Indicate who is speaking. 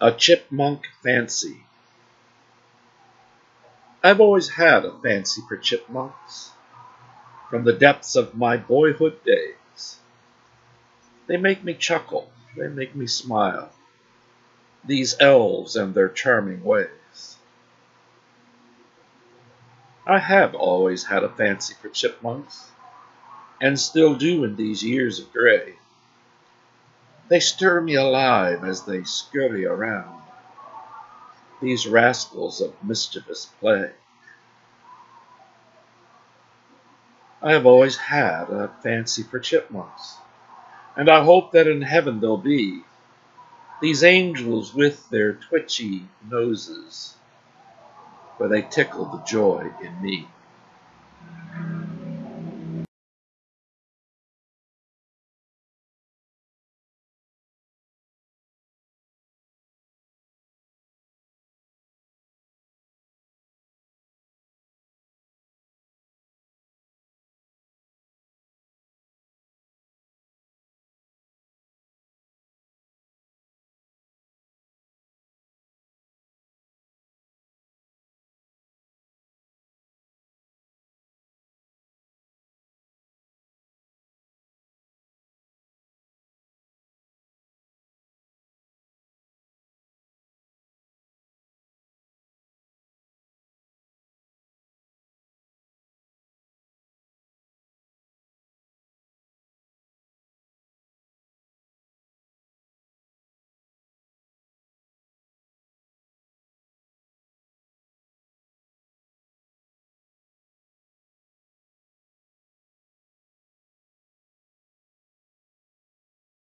Speaker 1: A chipmunk fancy. I've always had a fancy for chipmunks, from the depths of my boyhood days. They make me chuckle, they make me smile, these elves and their charming ways. I have always had a fancy for chipmunks, and still do in these years of gray. They stir me alive as they scurry around, these rascals of mischievous play. I have always had a fancy for chipmunks, and I hope that in heaven they'll be these angels with their twitchy noses, where they tickle the joy in me.